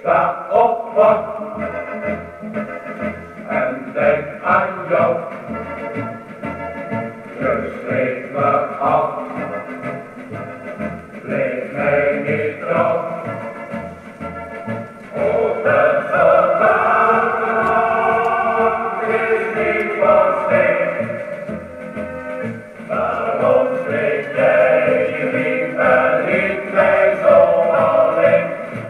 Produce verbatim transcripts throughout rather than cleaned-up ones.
sta op wacht en denk aan jou. Je schreef me af, bleef mij niet trouw. O, de gedachte is niet van steen. Waarom schreef jij die brief en liet mij zo alleen?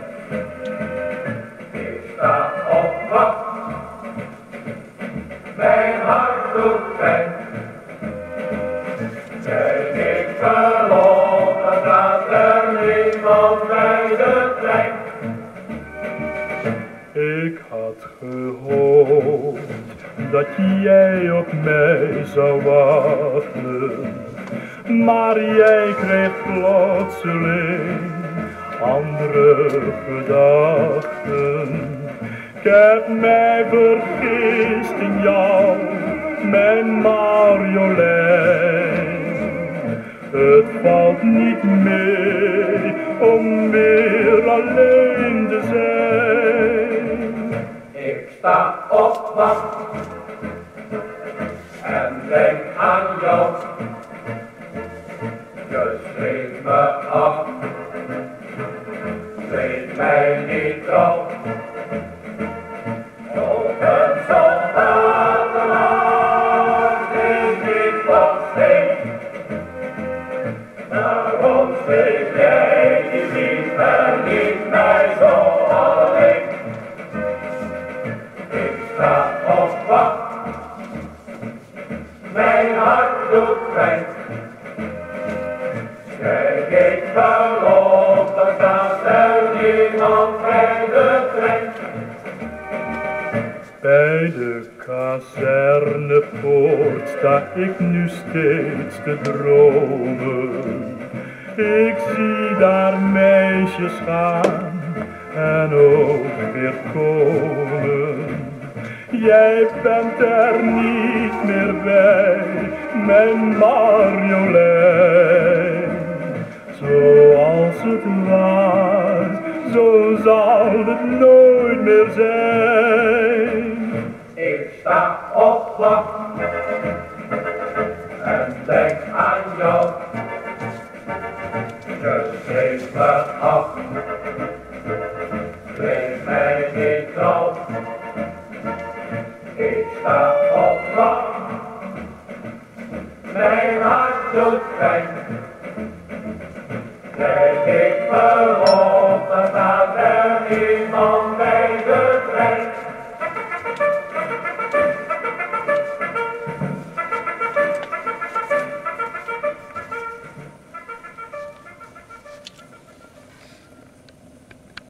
Ik sta op wacht, mijn hart doet pijn. En ik geloof dat er niemand bij de trein. Ik had gehoopt dat jij op mij zou wachten, maar jij kreeg plotseling andere gedachten. Ik heb mij vergist in jou, mijn Marjolein. Het valt niet mee om weer alleen te zijn. Ik sta op wacht en denk aan jou. Je schreef me af, bleef mij niet trouw. Ook een soldatenhart is niet van steen. Daarom schreef jij die brief en liet mij zo alleen. Ik sta op wacht, mijn hart doet pijn. Kijk, ik geloof dat er niemand bij de trein. Bij de kazernepoort sta ik nu steeds te dromen. Ik zie daar meisjes gaan en ook weer komen. Jij bent er niet meer bij, mijn Marjolein. Zoals het was, zo zal het nooit meer zijn. Ik sta op wacht en denk aan jou. Je schreef me af, bleef mij niet trouw. Ik sta op wacht, mijn hart doet pijn.